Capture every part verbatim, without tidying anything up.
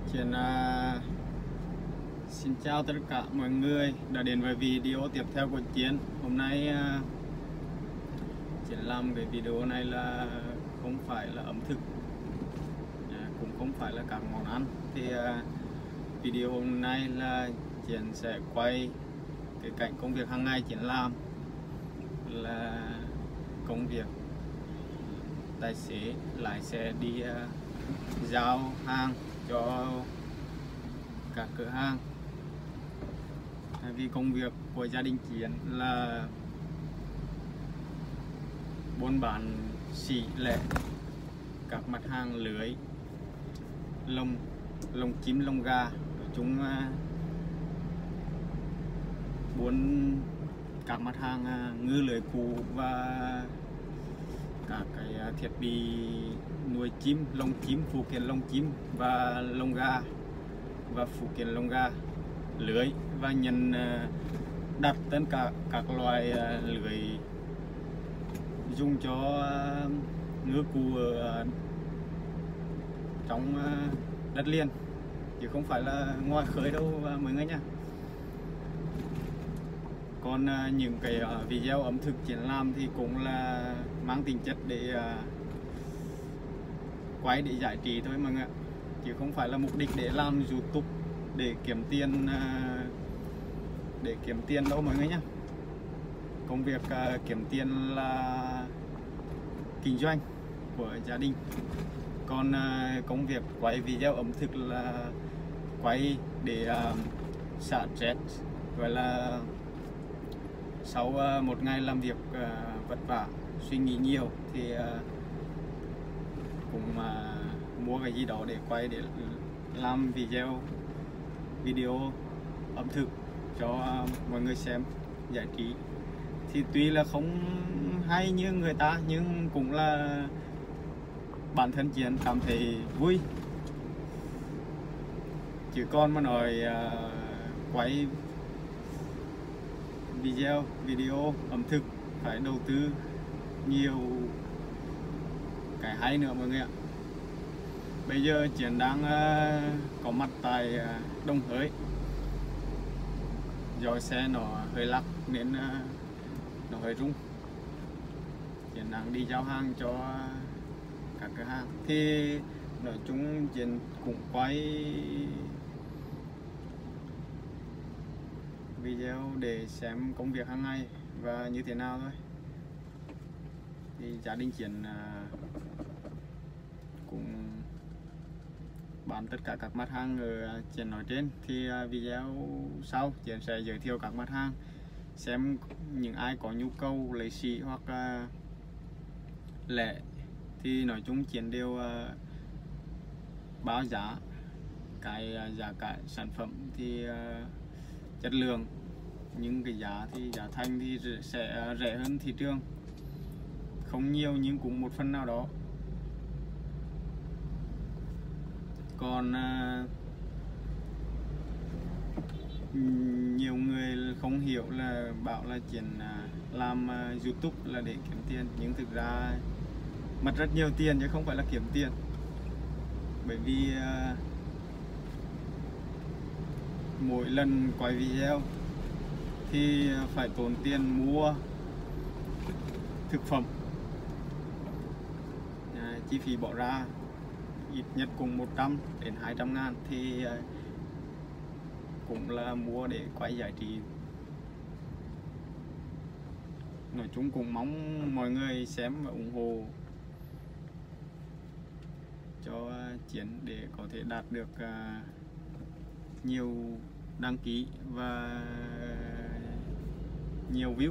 Chuyện uh, xin chào tất cả mọi người đã đến với video tiếp theo của Chiến. Hôm nay uh, Chiến làm cái video này là không phải là ẩm thực, uh, cũng không phải là các món ăn. Thì uh, video hôm nay là Chiến sẽ quay cái cảnh công việc hàng ngày Chiến làm, là công việc tài xế lái xe đi uh, giao hàng cho các cửa hàng. Vì công việc của gia đình Chiến là buôn bán xỉ lẻ các mặt hàng lưới, lồng lồng chim, lồng gà, nói chung buôn các mặt hàng ngư lưới cụ và các cái thiết bị nuôi chim, lồng chim, phụ kiện lồng chim và lồng gà và phụ kiện lồng gà, lưới và nhận đặt tất cả các loại lưới dùng cho ngư cụ ở trong đất liền chứ không phải là ngoài khơi đâu mọi người nha. Còn những cái video ẩm thực Chiến làm thì cũng là mang tính chất để quay để giải trí thôi mọi người ạ, chứ không phải là mục đích để làm YouTube để kiếm tiền để kiếm tiền đâu mọi người nhé. Công việc kiếm tiền là kinh doanh của gia đình, còn công việc quay video ẩm thực là quay để xả stress, gọi là sau một ngày làm việc vất vả, suy nghĩ nhiều thì cũng mua cái gì đó để quay để làm video video ẩm thực cho mọi người xem giải trí. Thì tuy là không hay như người ta nhưng cũng là bản thân Chiến cảm thấy vui. Chứ còn mà nói uh, quay video video ẩm thực phải đầu tư nhiều cái hay nữa mọi người ạ. Bây giờ Chiến đang uh, có mặt tại uh, Đồng Hới. Do xe nó hơi lắc nên uh, nó hơi rung. Chiến đang đi giao hàng cho các cửa hàng. Thì nói chung Chiến cũng quay video để xem công việc hàng ngày và như thế nào thôi. Thì gia đình Chiến uh, cũng bán tất cả các mặt hàng ở Chiến nói trên. Thì video sau Chiến sẽ giới thiệu các mặt hàng, xem những ai có nhu cầu lấy xỉ hoặc uh, lẻ thì nói chung Chiến đều uh, báo giá cái uh, giá cả sản phẩm thì uh, chất lượng, nhưng cái giá thì giá thành thì sẽ uh, rẻ hơn thị trường, không nhiều nhưng cũng một phần nào đó. Còn uh, nhiều người không hiểu là bảo là Chiến uh, làm uh, YouTube là để kiếm tiền, nhưng thực ra mất rất nhiều tiền chứ không phải là kiếm tiền. Bởi vì uh, mỗi lần quay video thì phải tốn tiền mua thực phẩm, uh, chi phí bỏ ra ít nhất cũng một trăm đến hai trăm ngàn thì uh, cũng là mua để quay giải trí. Nói chung cũng mong mọi người xem và ủng hộ cho Chiến để có thể đạt được uh, nhiều đăng ký và nhiều view,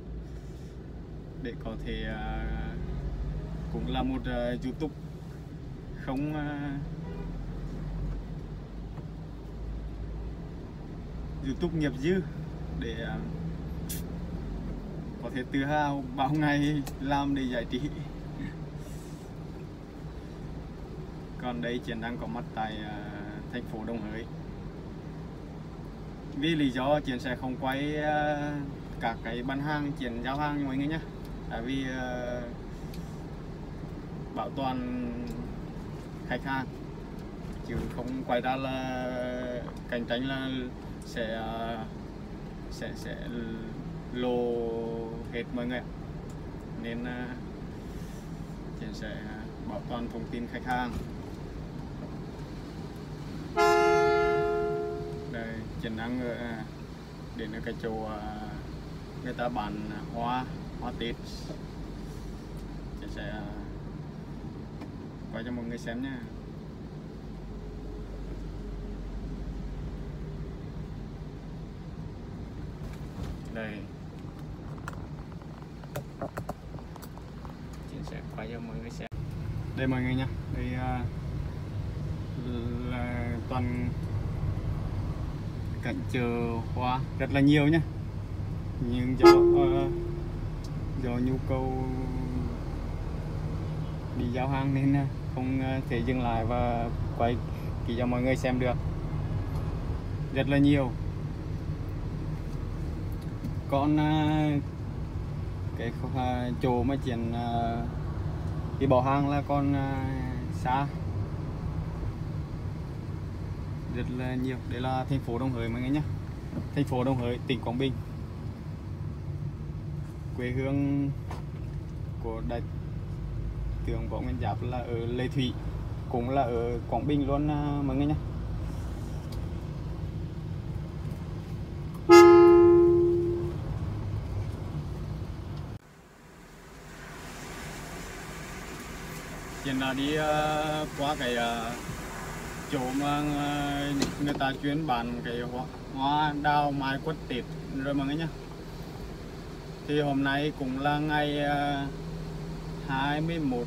để có thể uh, cũng là một uh, YouTube không uh, YouTube nghiệp dư để uh, có thể tự hào bao ngày làm để giải trí. Còn đây Chiến đang có mặt tại uh, thành phố Đồng Hới. Vì lý do Chiến sẽ không quay uh, các cái bán hàng Chiến giao hàng mọi người nhé, tại vì uh, bảo toàn khách hàng chứ không quay ra là cạnh tranh là sẽ sẽ sẽ lô hết mọi người, nên Chiến sẽ bảo toàn thông tin khách hàng. Đây Chiến đang đến ở cái chỗ người ta bán hoa hoa Tết, Chiến sẽ quay cho mọi người xem nha. Đây Chiến sẽ quay cho mọi người xem. Đây mọi người nha, đây uh, là toàn cảnh chợ hoa rất là nhiều nhá, nhưng do uh, do nhu cầu đi giao hàng nên không thể dừng lại và quay kỹ cho mọi người xem được. Rất là nhiều. Còn uh, cái uh, chỗ mà Chiến uh, đi bỏ hàng là còn uh, xa, rất là nhiều. Đây là thành phố Đồng Hới mọi người nhé, thành phố Đồng Hới, tỉnh Quảng Bình, quê hương của đại tướng Võ Nguyên Giáp là ở Lê Thủy, cũng là ở Quảng Bình luôn uh, mọi người nhé. Chiến là đi uh, qua cái uh, chỗ mà uh, người ta chuyên bán cái hoa, hoa đào mai quất Tết rồi mọi người nhé. Thì hôm nay cũng là ngày uh, hai mươi mốt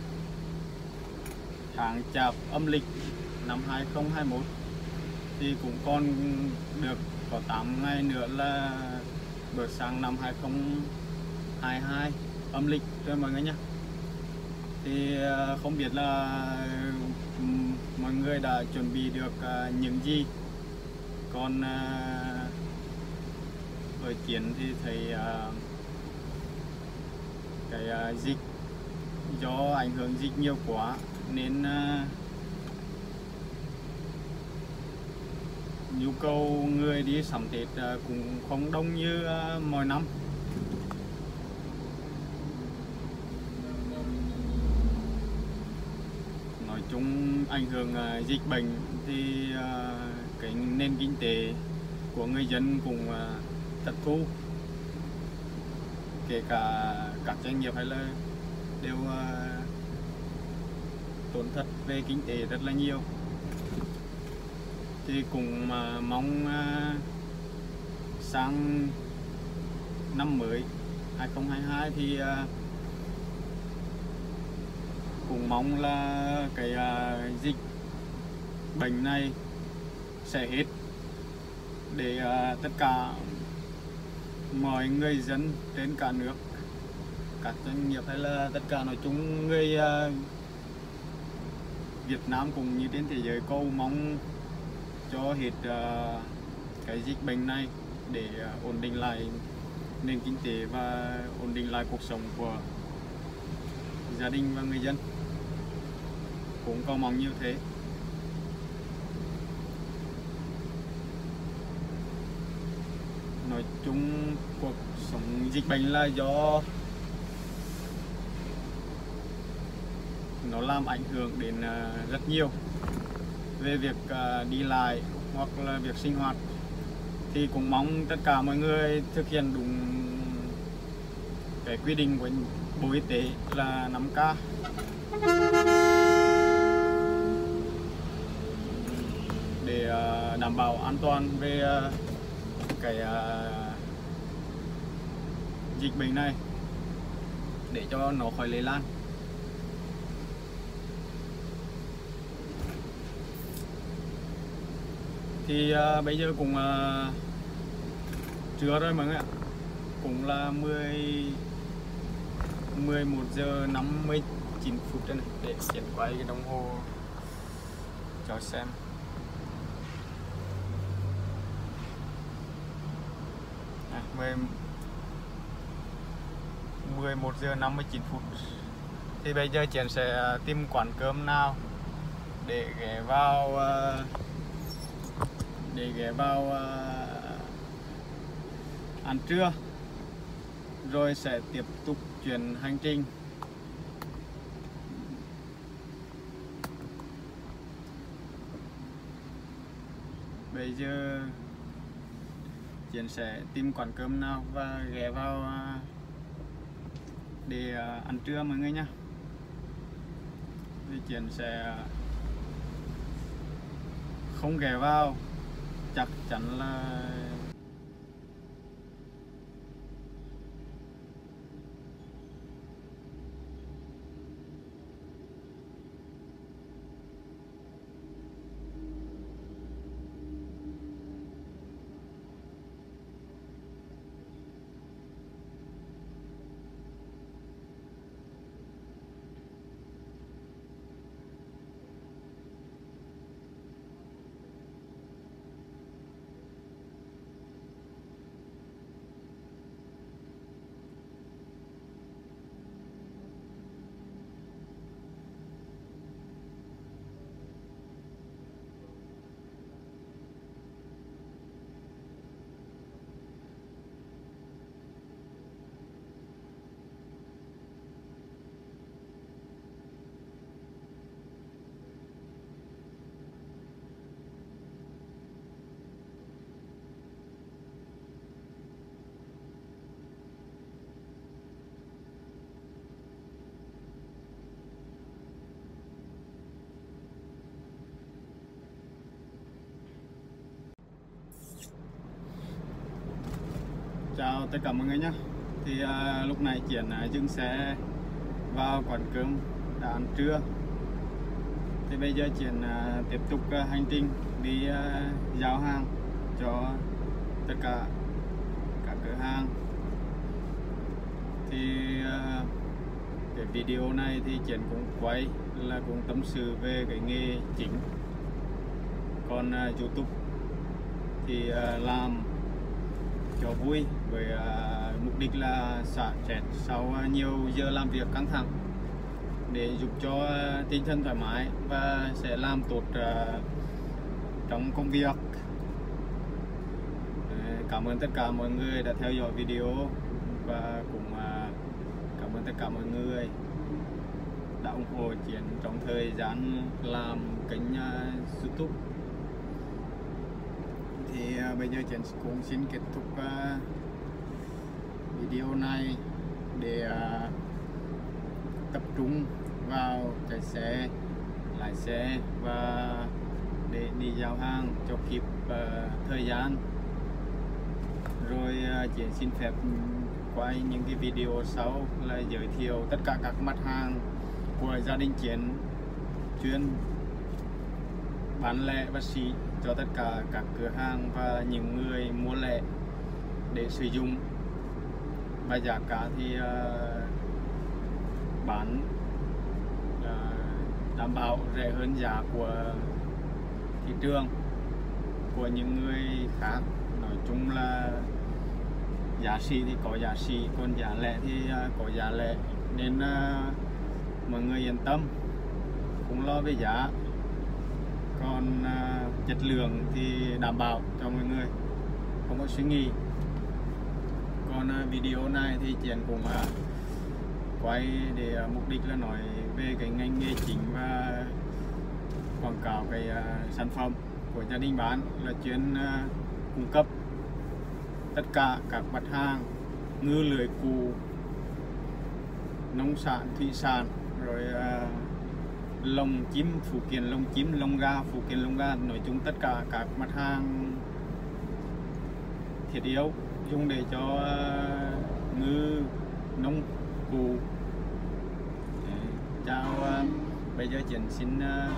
tháng Chạp âm lịch năm hai không hai mốt, thì cũng còn được có tám ngày nữa là bước sang năm hai không hai hai âm lịch rồi mọi người nhé. Thì không biết là mọi người đã chuẩn bị được những gì. Còn ở Chiến thì thấy cái dịch, do ảnh hưởng dịch nhiều quá nên nhu cầu người đi sắm Tết cũng không đông như mọi năm. Nói chung ảnh hưởng dịch bệnh thì cái nền kinh tế của người dân cũng thất thu, kể cả các doanh nghiệp hay là đều tổn thất về kinh tế rất là nhiều. Thì cũng mong sang năm mới hai không hai hai thì cũng mong là cái dịch bệnh này sẽ hết, để tất cả mọi người dân trên cả nước, các doanh nghiệp hay là tất cả nói chung người Việt Nam cũng như trên thế giới cầu mong cho hết uh, cái dịch bệnh này để uh, ổn định lại nền kinh tế và ổn định lại cuộc sống của gia đình và người dân, cũng cầu mong như thế. Nói chung cuộc sống dịch bệnh là do nó làm ảnh hưởng đến uh, rất nhiều về việc uh, đi lại hoặc là việc sinh hoạt. Thì cũng mong tất cả mọi người thực hiện đúng cái quy định của Bộ Y tế là năm K, để uh, đảm bảo an toàn về uh, cái uh, dịch bệnh này, để cho nó khỏi lây lan. Thì uh, bây giờ cũng uh, trưa rồi mọi người ạ, cũng là mười một giờ năm mươi chín phút đây này, để Chiến quay cái đồng hồ cho xem. À, mười một giờ năm mươi chín phút. Thì bây giờ Chiến sẽ tìm quán cơm nào để ghé vào để ghé vào ăn trưa, rồi sẽ tiếp tục chuyến hành trình. Bây giờ Chiến sẽ tìm quán cơm nào và ghé vào để ăn trưa mọi người nhé. Thì Chiến sẽ không ghé vào, chắc chắn là chào tất cả mọi người nhé. Thì à, lúc này Chiến à, dừng xe vào quán cơm đã ăn trưa. Thì bây giờ Chiến à, tiếp tục à, hành trình đi à, giao hàng cho tất cả các cửa hàng. Thì à, cái video này thì Chiến cũng quay là cũng tâm sự về cái nghề chính, còn à, YouTube thì à, làm cho vui với uh, mục đích là xả stress sau uh, nhiều giờ làm việc căng thẳng, để giúp cho uh, tinh thần thoải mái và sẽ làm tốt uh, trong công việc. Uh, cảm ơn tất cả mọi người đã theo dõi video và cũng uh, cảm ơn tất cả mọi người đã ủng hộ Chiến trong thời gian làm kênh uh, YouTube. Thì uh, bây giờ Chiến cũng xin kết thúc uh, video này để uh, tập trung vào chạy xe, lái xe và để đi giao hàng cho kịp uh, thời gian. Rồi uh, Chiến xin phép quay những cái video sau là giới thiệu tất cả các mặt hàng của gia đình Chiến chuyên bán lẻ và xỉ cho tất cả các cửa hàng và những người mua lẻ để sử dụng. Và giá cả thì uh, bán uh, đảm bảo rẻ hơn giá của thị trường của những người khác. Nói chung là giá xỉ thì có giá xỉ, còn giá lẻ thì uh, có giá lẻ, nên uh, mọi người yên tâm, không lo về giá. Còn uh, chất lượng thì đảm bảo cho mọi người, không có suy nghĩ. Còn uh, video này thì Chiến cũng uh, quay để uh, mục đích là nói về cái ngành nghề chính và quảng cáo cái uh, sản phẩm của gia đình bán là chuyên uh, cung cấp tất cả các mặt hàng ngư lưới cụ, nông sản, thủy sản, rồi uh, lồng chim, phụ kiện lồng chim, lồng gà, phụ kiện lồng gà, nói chung tất cả các mặt hàng thiết yếu dùng để cho uh, ngư nông cụ. Chào, uh, bây giờ Chiến xin uh,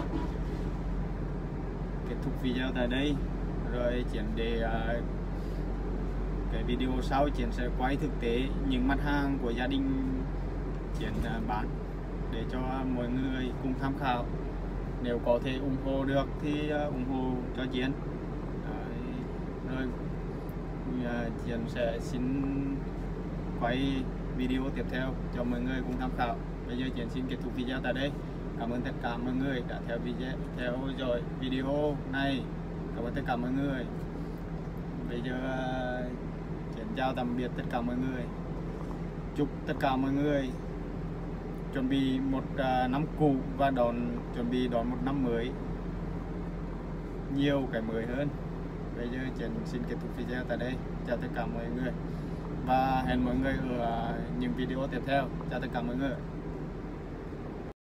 kết thúc video tại đây, rồi Chiến để uh, cái video sau Chiến sẽ quay thực tế những mặt hàng của gia đình Chiến uh, bán để cho mọi người cùng tham khảo. Nếu có thể ủng hộ được thì uh, ủng hộ cho Chiến. Đấy. Rồi uh, Chiến sẽ xin quay video tiếp theo cho mọi người cùng tham khảo. Bây giờ Chiến xin kết thúc video tại đây. Cảm ơn tất cả mọi người đã theo video theo dõi video này. Cảm ơn tất cả mọi người. Bây giờ xin chào tạm biệt tất cả mọi người. Chúc tất cả mọi người chuẩn bị một uh, năm cũ và đón chuẩn bị đón một năm mới nhiều cái mới hơn. Bây giờ Chiến xin kết thúc video tại đây. Chào tất cả mọi người và hẹn mọi người ở những video tiếp theo. Chào tất cả mọi người.